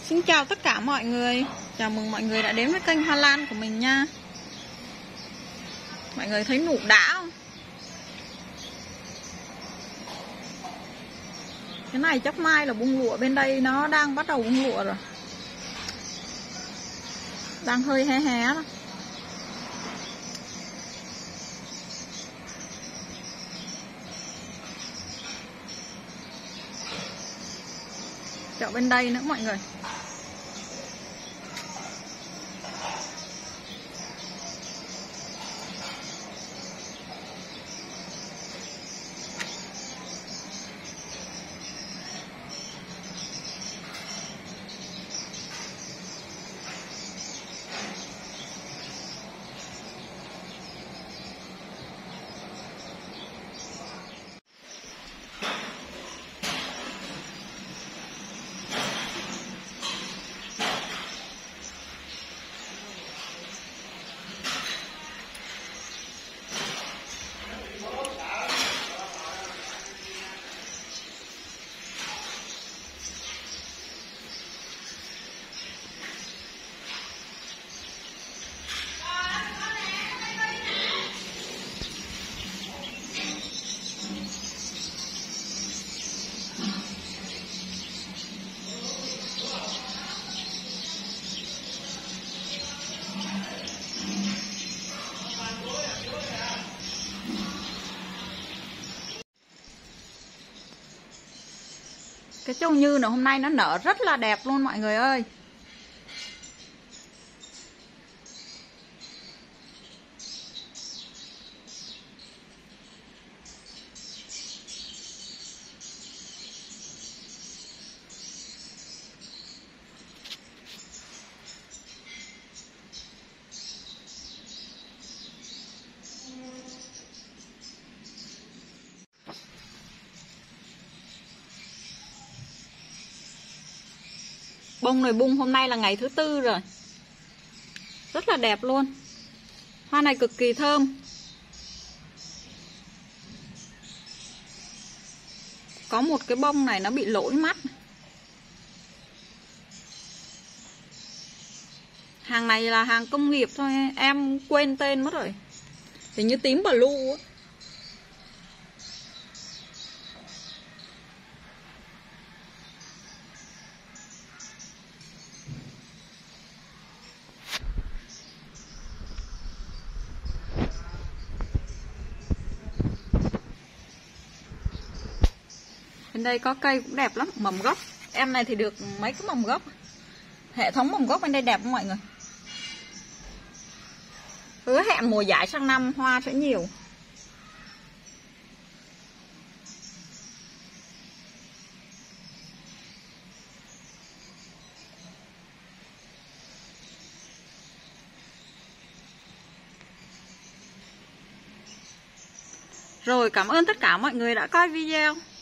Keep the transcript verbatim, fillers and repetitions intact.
Xin chào tất cả mọi người. Chào mừng mọi người đã đến với kênh Hoa Lan của mình nha. Mọi người thấy nụ đã không? Cái này chắc mai là bung lụa, bên đây nó đang bắt đầu bung lụa rồi. Đang hơi hé hé đó. Chợ bên đây nữa mọi người. Cái châu như nó hôm nay nó nở rất là đẹp luôn mọi người ơi. Bông này bung hôm nay là ngày thứ tư rồi. Rất là đẹp luôn. Hoa này cực kỳ thơm. Có một cái bông này nó bị lỗi mắt. Hàng này là hàng công nghiệp thôi, em quên tên mất rồi. Hình như tím blue á. Bên đây có cây cũng đẹp lắm, mầm gốc. Em này thì được mấy cái mầm gốc. Hệ thống mầm gốc bên đây đẹp không mọi người? Hứa hẹn mùa giải sang năm hoa sẽ nhiều. Rồi, cảm ơn tất cả mọi người đã coi video.